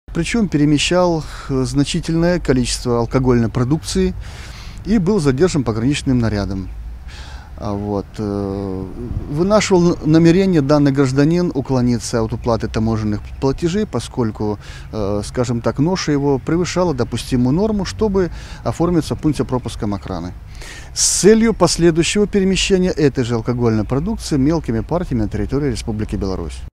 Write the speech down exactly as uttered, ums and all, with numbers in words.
Причем перемещал значительное количество алкогольной продукции и был задержан пограничным нарядом. Вот. Вынашивал намерение данный гражданин уклониться от уплаты таможенных платежей, поскольку, скажем так, ноша его превышала допустимую норму, чтобы оформиться в пункте пропуска охраны. С целью последующего перемещения этой же алкогольной продукции мелкими партиями на территории Республики Беларусь.